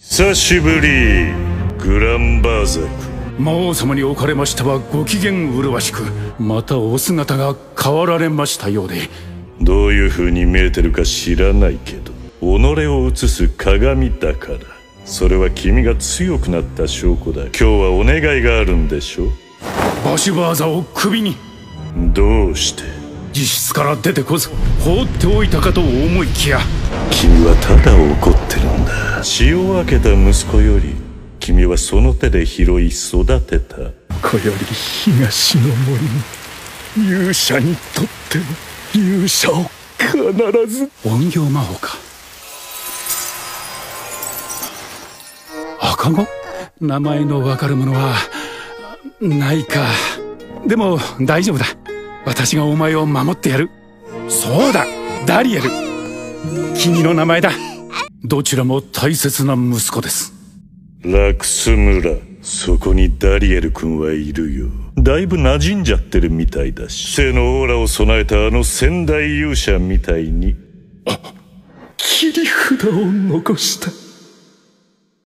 久しぶり、グランバーザク。 魔王様におかれましてはご機嫌麗しく、またお姿が変わられましたようで。 どういう風に見えてるか知らないけど、己を映す鏡だから。それは君が強くなった証拠だ。今日はお願いがあるんでしょ。 バシバーザを首に。 どうして自室から出てこず放っておいたかと思いきや、 君はただ怒ってるんだ。血を分けた息子より君はその手で拾い育てた。 こより東の森に勇者にとっての勇者を必ず。怨霊魔法か。赤子？名前のわかるものはないか。でも大丈夫だ。私がお前を守ってやる。そうだ、ダリエル。君の名前だ。どちらも大切な息子です。 ラクス村、そこにダリエル君はいるよ。だいぶ馴染んじゃってるみたいだし、生のオーラを備えたあの仙台勇者みたいに。 切り札を残した。